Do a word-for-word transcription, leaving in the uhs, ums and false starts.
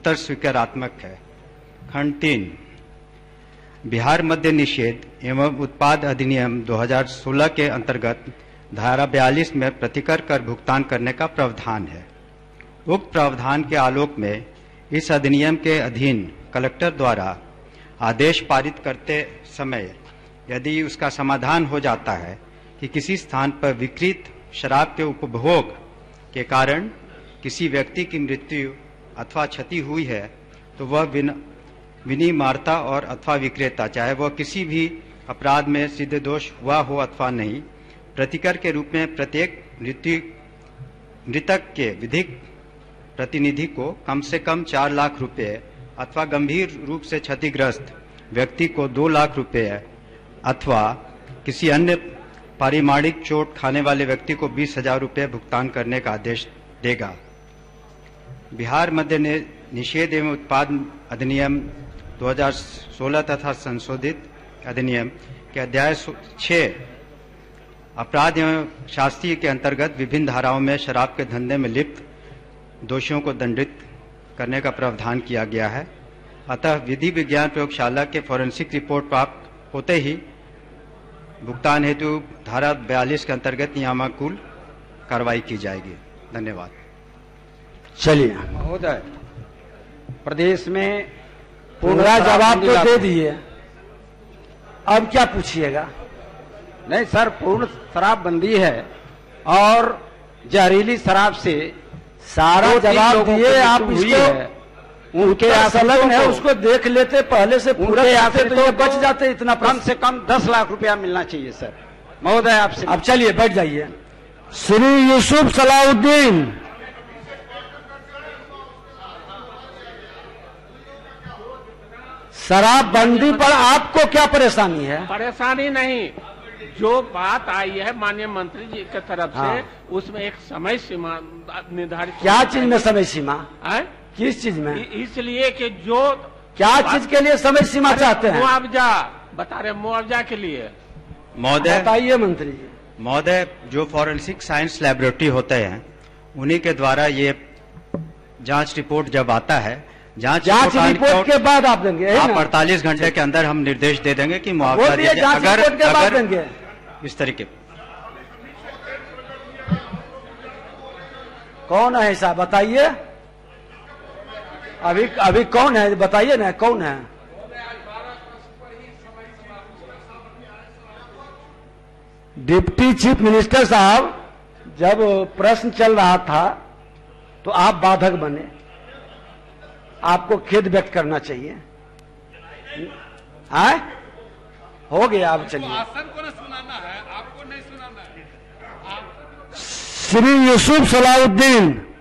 उत्तर स्वीकारात्मक है। खंड तीन, बिहार मद्य निषेध एवं उत्पाद अधिनियम दो हज़ार सोलह के अंतर्गत धारा बयालीस में प्रतिकर कर भुगतान करने का प्रावधान है। उक्त प्रावधान के आलोक में इस अधिनियम के अधीन कलेक्टर द्वारा आदेश पारित करते समय यदि उसका समाधान हो जाता है कि किसी स्थान पर विकृत शराब के उपभोग के कारण किसी व्यक्ति की मृत्यु अथवा क्षति हुई है, तो वह विनिर्माता और अथवा विक्रेता, चाहे वह किसी भी अपराध में सिद्ध दोष हुआ हो अथवा नहीं, प्रतिकर के रूप में प्रत्येक मृत्यु मृतक के विधिक प्रतिनिधि को कम से कम चार लाख रुपए अथवा गंभीर रूप से क्षतिग्रस्त व्यक्ति को दो लाख रुपए अथवा किसी अन्य पारिमाणिक चोट खाने वाले व्यक्ति को बीस हजार रुपये भुगतान करने का आदेश देगा। बिहार मद्य निषेध एवं उत्पाद अधिनियम दो हज़ार सोलह तथा संशोधित अधिनियम के अध्याय छह अपराध एवं शास्ति के अंतर्गत विभिन्न धाराओं में शराब के धंधे में लिप्त दोषियों को दंडित करने का प्रावधान किया गया है। अतः विधि विज्ञान प्रयोगशाला के फॉरेंसिक रिपोर्ट प्राप्त होते ही भुगतान हेतु धारा बयालीस के अंतर्गत नियमानुकूल कार्रवाई की जाएगी। धन्यवाद। चलिए महोदय, प्रदेश में पूरा जवाब तो दे दिए, अब क्या पूछिएगा? नहीं सर, पूर्ण शराबबंदी है और जहरीली शराब से सारा जवाब दिए। आप इसको उनके आसलन है, उसको देख लेते पहले से पूरा करते तो ये बच जाते। इतना कम से कम दस लाख रुपया मिलना चाहिए सर। महोदय आपसे अब चलिए बैठ जाइए। श्री यूसुफ सलाउद्दीन, शराबबंदी पर आपको क्या परेशानी है? परेशानी नहीं, जो बात आई है माननीय मंत्री जी की तरफ हाँ। से, उसमें एक समय सीमा निर्धारित। क्या चीज में समय सीमा? है? किस चीज में? इसलिए कि जो क्या चीज के लिए समय सीमा चाहते हैं? मुआवजा बता रहे, मुआवजा के लिए। महोदय बताइए मंत्री जी। महोदय, जो फॉरेंसिक साइंस लैबोरेटरी होते हैं उन्हीं के द्वारा ये जांच रिपोर्ट जब आता है, जांच जांच रिपोर्ट के बाद आप देंगे? आप अड़तालीस घंटे के अंदर हम निर्देश दे देंगे कि मुआवजा दिया जाए। अगर अगर देंगे इस तरीके। कौन है ऐसा बताइए? अभी अभी कौन है बताइए ना, कौन है? डिप्टी चीफ मिनिस्टर साहब, जब प्रश्न चल रहा था तो आप बाधक बने, आपको खेद व्यक्त करना चाहिए। आए? हो गया, आप चलिए। को न सुनाना है, आपको नहीं सुनाना है। श्री यूसुफ सलाउद्दीन।